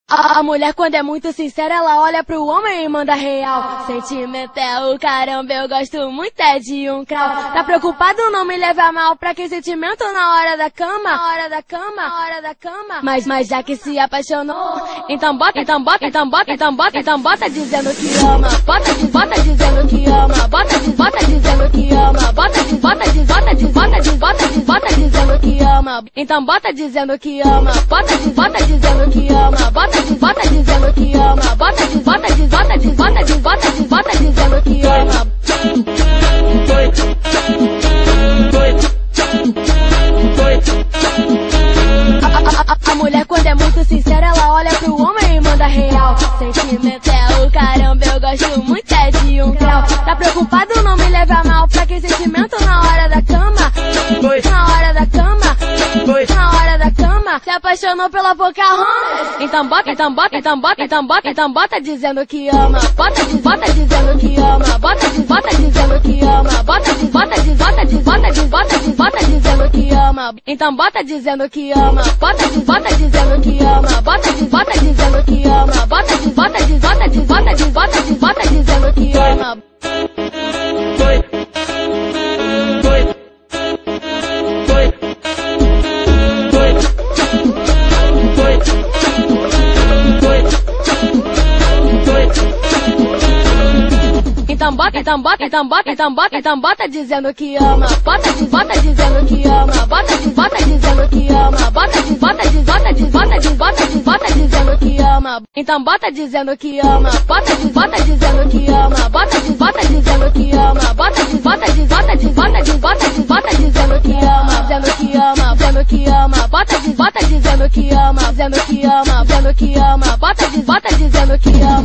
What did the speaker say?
A mulher quando é muito sincera, ela olha pro homem e manda real. Sentimento é o caramba, eu gosto muito é de um crau. Tá preocupado não me levar mal, pra que sentimento na hora da cama? Na hora da cama, na hora da cama. Mas já que se apaixonou, então bota dizendo que ama. Bota dizendo que ama. Bota dizendo que ama. Bota dizendo que ama. Então bota dizendo que ama. Bota dizendo que ama. Bota dizendo que ama. Bota dizendo que ama. A mulher quando é muito sincera, ela olha pro homem e manda real. Sentimento é o caramba, eu gosto muito é de um grau. Tá preocupado não me levar mal, pra que sentimento na hora da cama? Na hora da cama, na hora da cama. Se apaixonou pela Pocahontas, então bota dizendo que ama. Bota dizendo que ama. Bota dizendo que ama. Bota dizendo que ama. Então bota dizendo que ama. Bota dizendo que ama. Bota dizendo que ama. Bota dizendo que ama. Então bota dizendo que ama. Bota dizendo que ama. Bota dizendo que ama. Bota dizendo que ama. Então bota dizendo que ama. Bota dizendo que ama. Bota dizendo que ama. Bota dizendo que ama. Dizendo que ama. Dizendo que ama. Bota dizendo que ama. Dizendo que ama. Dizendo que ama. Bota dizendo que ama.